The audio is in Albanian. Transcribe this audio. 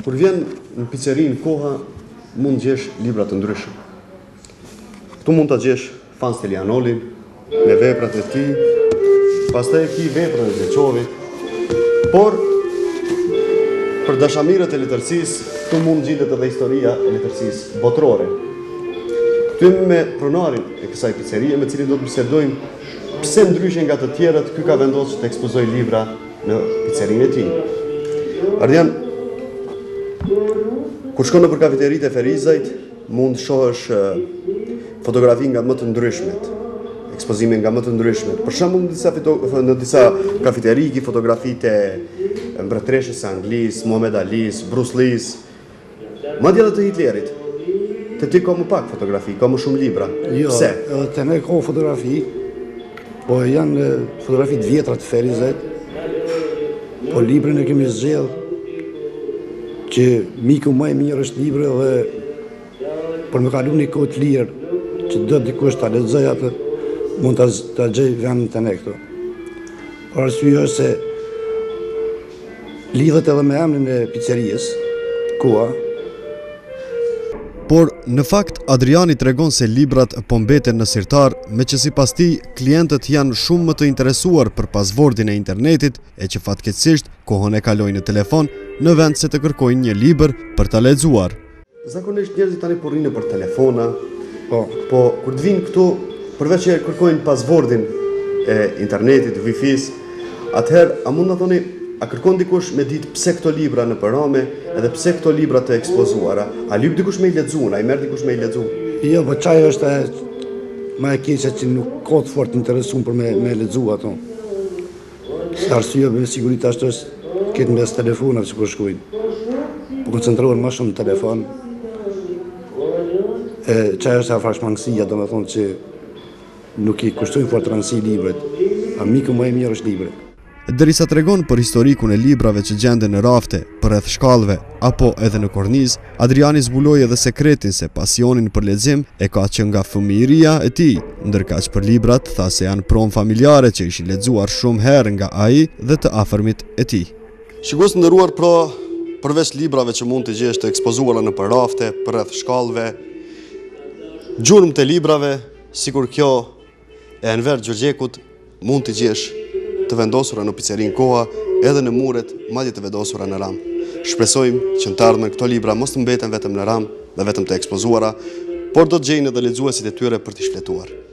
Kur vjen në pizzerinë koha, mund gjesh libra të ndryshëm. Këtu mund ta gjesh Fan Stelianolin me veprat e tij, pastaj ki veprën e Zeqovit. Por për dashamirët e letërsisë, këtu mund gjendet edhe historia e letërsisë botërore. Këtu jemi me pronarin e kësaj pizzerie, me cilin do të bisedojmë pse ndryshe nga të tjerët ky ka vendosur të ekspozojë libra në pizzerinë e tij. Ardian, kur shkon nëpër kafeteritë e Ferizajt, mund shohësh fotografi nga më të ndryshmet, ekspozime nga më të ndryshmet. Për shembull, në disa kafeteri ki fotografitë e mbretëreshës së Anglisë, Muhammad Alis, Bruce Lee's, madje edhe të Hitlerit. Te ti ka më pak fotografi, ka më shumë libra. Jo, pse? Edhe te ne ka fotografi, po janë fotografi të vjetra të Ferizajt, po librin e kemi zgjedh që miku më i mirë është libri dhe për me kalu një kohë të lirë që do dikush ta lexojë atë, mund ta gjej vendin te ne këtu. Por arsyeja është se lidhet edhe me emrin e pizzerisë, koha. Por, në fakt, Adriani tregon se librat po mbeten në sirtar, me që sipas tij, klientët janë shumë më të interesuar për pasvordin e internetit e që fatkeqësisht kohën e kalojnë në telefon në vend se të kërkojnë një libër për ta lexuar. Zakonisht njerëzit tani po rrinë për telefona, po kur të vinë këtu, përveç që kërkojnë pasvordin e internetit, Wi-Fi-s, atëherë a mund na thoni, a kërkon dikush me ditë pse këto libra në përrame, edhe pse këto libra të ekspozuara? A lyp dikush me i lexuar, a i merr dikush me i lexuar? Jo, po çaj është më e keqja që nuk ka të fort interesum për me lexu ato. Se arsyeja me siguri tash është këtë mes telefonave që po shkojnë. Po koncentrohen më shumë në telefon. Çaj është afrashmangësia, domethënë që nuk i kushtojnë fort rëndësi librit. Amiku më i mirë është libri. Derisa tregon për historikun e librave që gjenden në rafte, përreth shkallëve apo edhe në kornizë, Adriani zbuloi edhe sekretin se pasionin për lexim e ka që nga fëmijëria e tij, ndërkaq për librat tha se janë pronë familjare që ishin lexuar shumë herë nga ai dhe të afërmit e tij. Shikues të nderuar, përveç librave që mund të gjesh të ekspozuara në rafte, përreth shkallëve, gjurmë të librave, sikur kjo e Enver Gjorgjekut, mund të gjesh të vendosura në pizzerinë koha, edhe në muret, madje të vendosura në ram. Shpresojmë që në të ardhmen këto libra mos të mbeten vetëm në ram dhe vetëm të ekspozuara, por do të gjejnë edhe lexuesit e tyre për t'i shfletuar.